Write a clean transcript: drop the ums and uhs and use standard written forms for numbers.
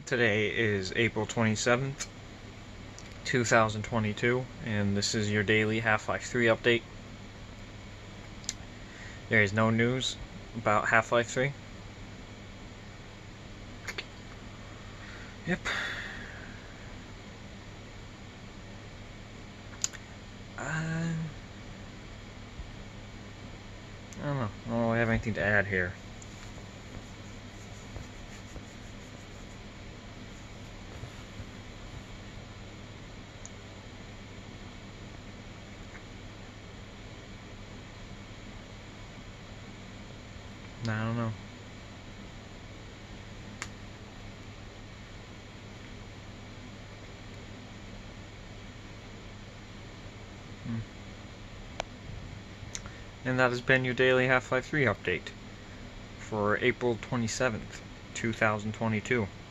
Today is April 27th, 2022, and this is your daily Half-Life 3 update. There is no news about Half-Life 3. Yep. I don't know. I don't really have anything to add here. I don't know. And that has been your daily Half-Life 3 update for April 27th, 2022.